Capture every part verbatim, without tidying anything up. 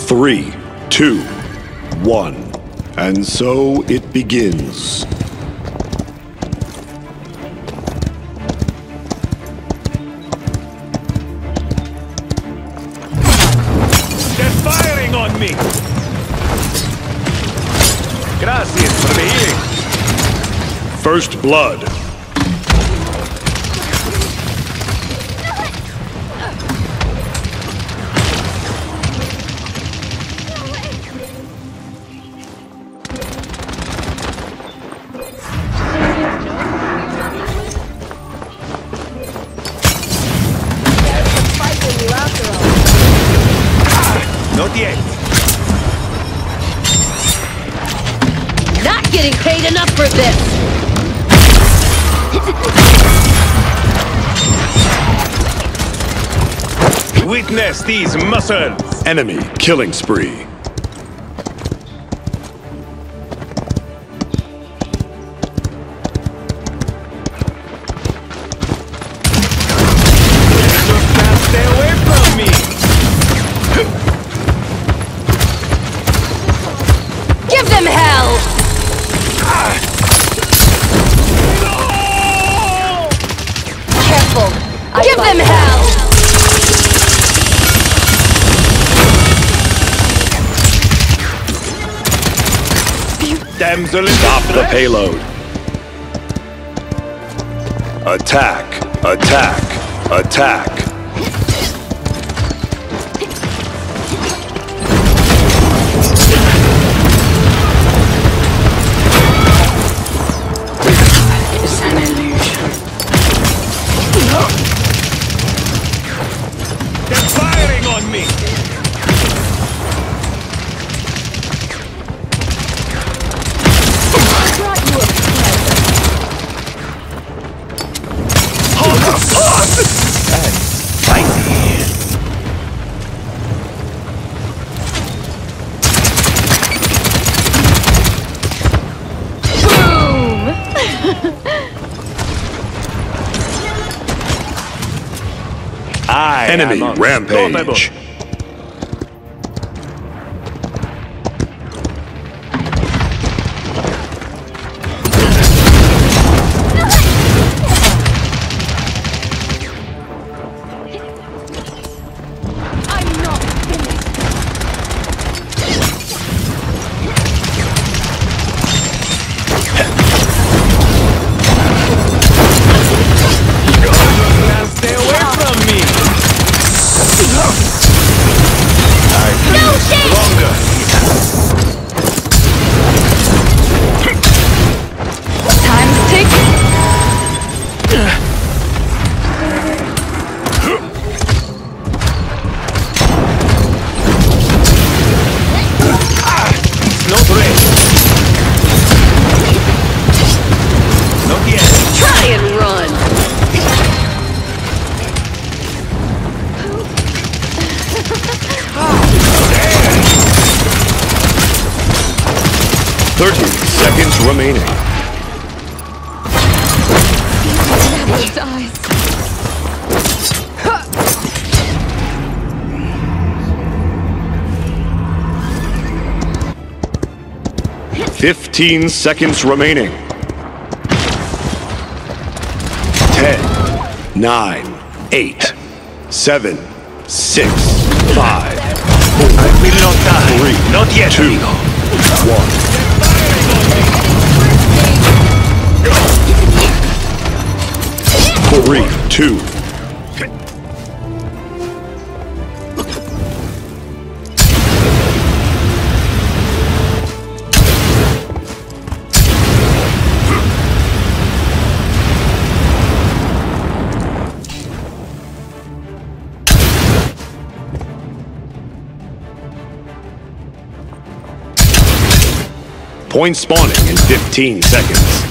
three, two, one. And so it begins. They're firing on me! Gracias for the healing. First blood. Not yet. Not getting paid enough for this! Witness these muscles! Enemy killing spree. Stay away from me! Give them hell! Careful! Give them hell! Damsel in Stop the distress. payload. Attack, attack, attack. It's an illusion. They're firing on me! I Enemy am rampage. I'm not finished. Now stay away from me! No shit! Longer! Time's ticking. It's not ready! Not yet! Try and run. thirty seconds remaining. Dies. fifteen seconds remaining. ten, nine, eight, seven, six, five, four, I will not die! three, Not yet, two, amigo! one. Three, two. Point spawning in fifteen seconds.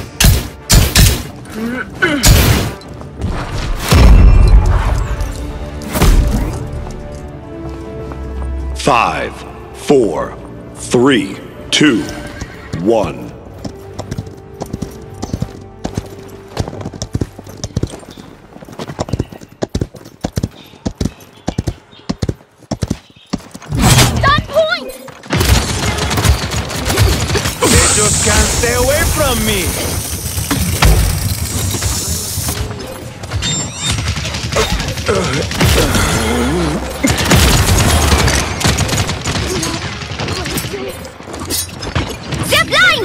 Five, four, three, two, one. Gun point! from me! They're blind!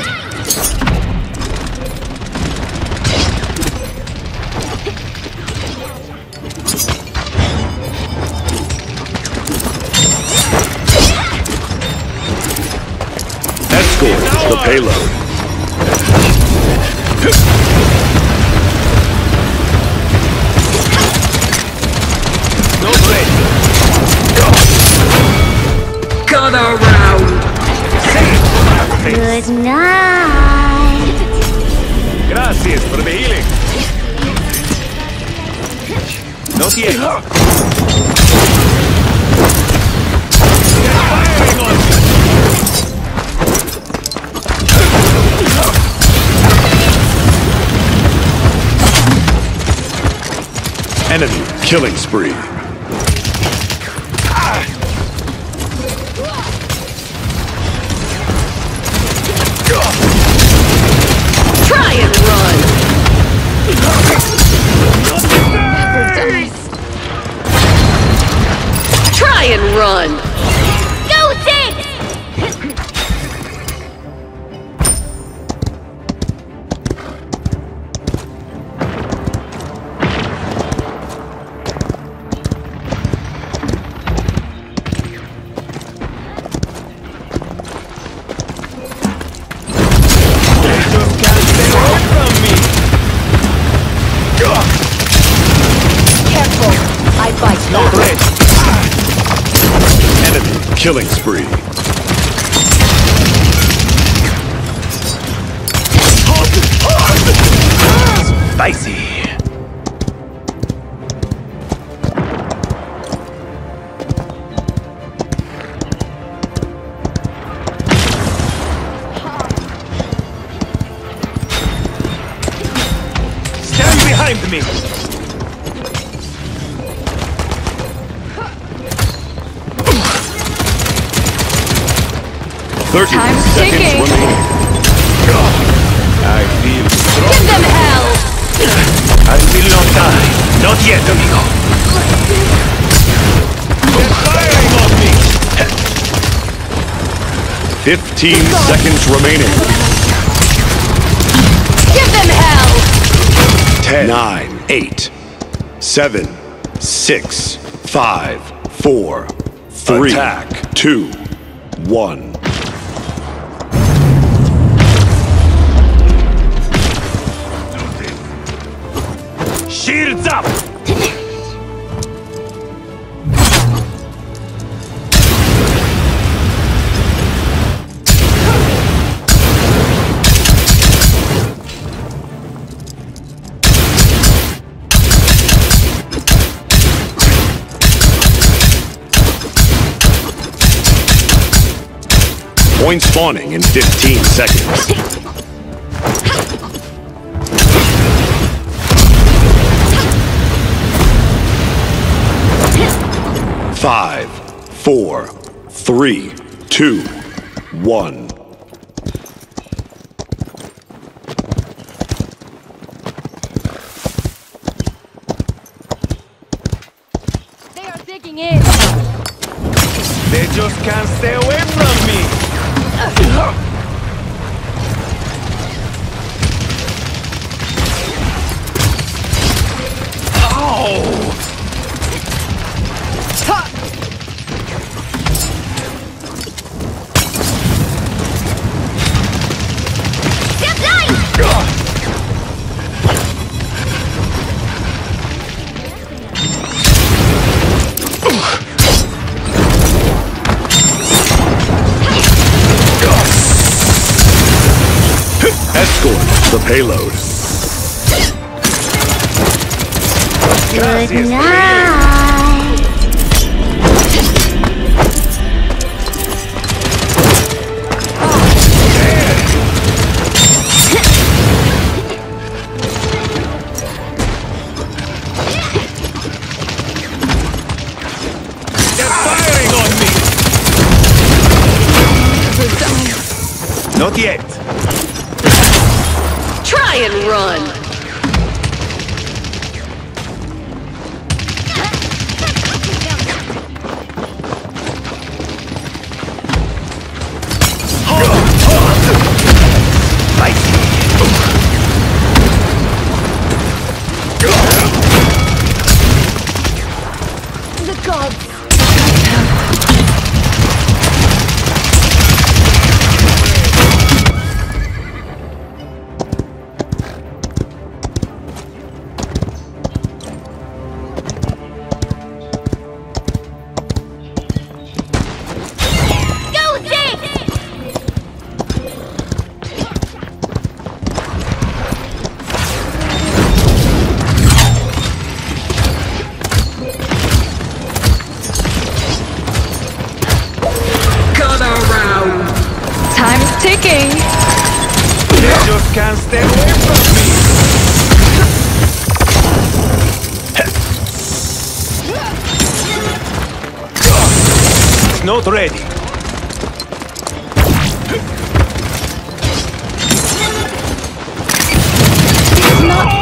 Escort the payload. No break! Got around! Good night. Gracias for the healing! Not yet! They're firing on me! Enemy killing spree. Try and run. Try and run. Go six. Just can't stay away from me! Careful. I bite No back. break! Enemy killing spree. Spicy! Stand behind me! Thirty Time's seconds ticking. remaining. I feel strong. Give them hell. I will not die. Not yet, amigo. They're firing on me! Fifteen seconds remaining. Give them hell. Ten, nine, eight, seven, six, five, four, three, Attack. two, one. Shields up! Point spawning in fifteen seconds. Five, four, three, two, one. They are digging in. They just can't stay away from me! Ow! They're blind. Escort the payload. Gracias. They're firing on me! Not yet. Try and run! The gods! Time's ticking. They just can't stay away from me. It's not ready. It's not...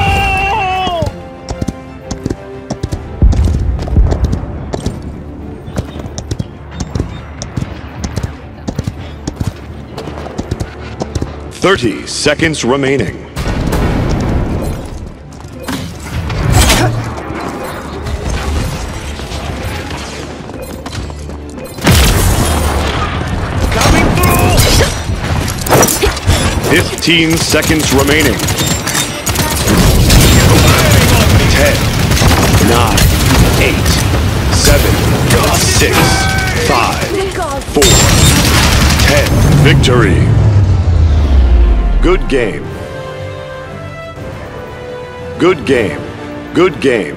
Thirty seconds remaining. Coming through! Fifteen seconds remaining. Ten, nine, eight, seven, six, five, four, ten. Victory. Good game. Good game. Good game.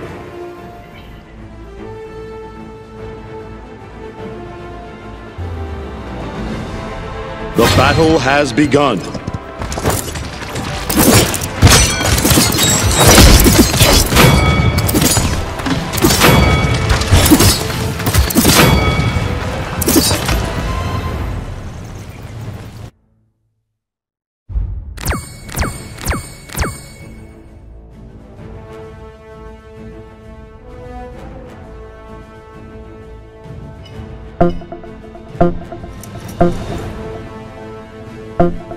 The battle has begun. Thank you.